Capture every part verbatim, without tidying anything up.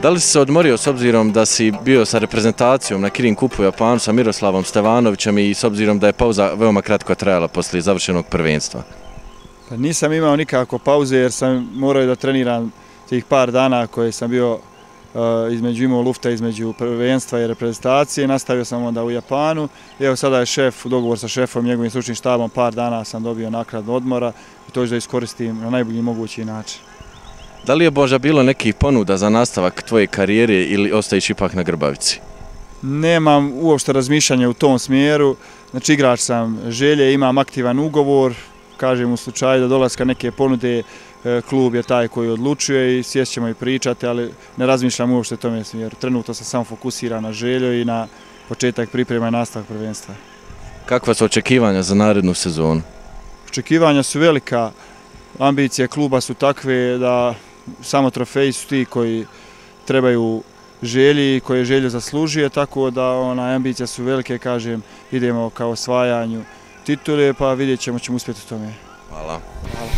Da li si se odmorio s obzirom da si bio sa reprezentacijom na Kirin Kupu u Japanu sa Miroslavom Stevanovićem i s obzirom da je pauza veoma kratko trajala poslije završenog prvenstva? Nisam imao nikako pauze jer sam morao da treniram tih par dana koje sam bio između imao lufta između prvenstva i reprezentacije. Nastavio sam onda u Japanu. Evo sada je šef, u dogovor sa šefom, njegovim stručnim štabom, par dana sam dobio naknadnu odmora i to ću da iskoristim na najbolji mogući način. Da li je možda bilo nekih ponuda za nastavak tvoje karijere ili ostaješ ipak na Grbavici? Nemam uopšte razmišljanja u tom smjeru. Znači igrač sam želje, imam aktivan ugovor. Kažem, u slučaju da dolaska neke ponude, klub je taj koji odlučuje i sjest ćemo i pričati, ali ne razmišljam uopšte u tome smjeru. Trenutno sam samo fokusiran na želju i na početak priprema i nastavak prvenstva. Kakva su očekivanja za narednu sezonu? Očekivanja su velika, ambicije kluba su takve da samo trofeji su ti koji trebaju želji i koje želje zaslužuje, tako da ona, ambicije su velike, kažem, idemo ka osvajanju titule, pa vidjet ćemo ćemo uspjeti u tome. Hvala. Hvala.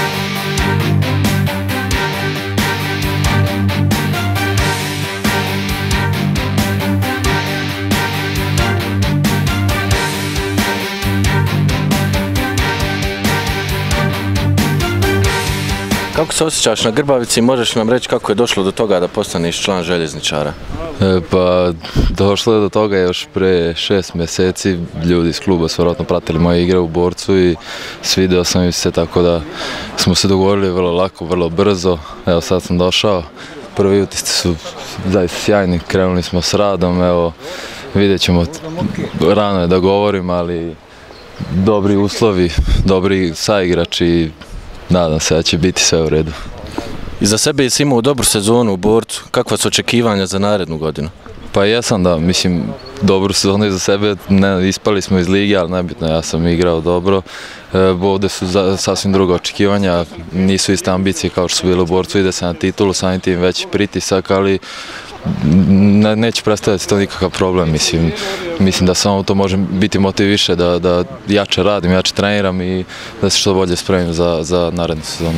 Kako se osjećaš na Grbavici? Možeš nam reći kako je došlo do toga da postaneš član željezničara? E, pa došlo je do toga još pre šest mjeseci. Ljudi iz kluba su vjerojatno pratili moje igre u Borcu i svidio sam im se, tako da smo se dogovorili vrlo lako, vrlo brzo. Evo sad sam došao, prvi utisci su zaista sjajni, krenuli smo s radom, evo vidjet ćemo, rano je da govorim, ali dobri uslovi, dobri saigrači. Nadam se da će biti sve u redu. Iza sebe si imao dobru sezonu u Borcu. Kakva su očekivanja za narednu godinu? Pa jesam, da, mislim, dobru sezonu iza sebe. Ne, ispali smo iz lige, ali nebitno, ja sam igrao dobro. E, ovdje su za, sasvim druga očekivanja, nisu iste ambicije kao što su bile u Borcu, ide se na titulu, samim tim veći pritisak, ali ne, neće predstavljati to nikakav problem. Mislim, mislim da samo to može biti motiv više, da, da jače radim, jače treniram i da se što bolje spremim za, za narednu sezonu.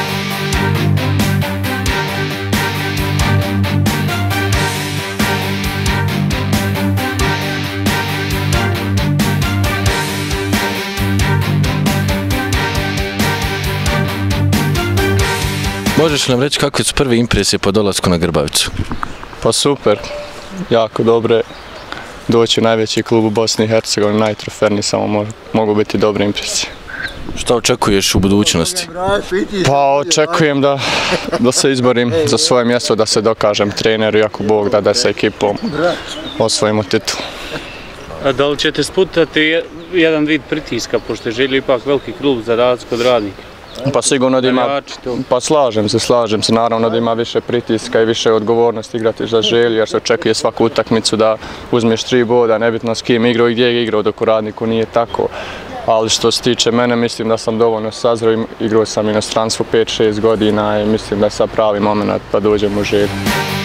Možeš nam reći kakve su prve impresije po dolasku na Grbavicu? Pa super, jako dobre. Doći u najveći klub u Bosni i Hercegovini, najtroferniji, samo mogu biti dobre impresije. Šta očekuješ u budućnosti? Pa očekujem da, da se izborim za svoje mjesto, da se dokažem treneru, jako Bog da da sa ekipom osvojimo titul. A da li ćete sputati jedan vid pritiska, pošto je Želja ipak veliki klub za razliku od Radnika? Pa sigurno da ima, pa slažem se, slažem se, naravno da ima više pritiska i više odgovornosti igrati za Želju, jer se očekuje svaku utakmicu da uzmeš tri boda, nebitno s kim igrao i gdje je igrao, dok u Radniku nije tako. Ali što se tiče mene, mislim da sam dovoljno sazreo, igrao sam inostranstvo pet šest godina i mislim da je sad pravi moment da dođem u Želju.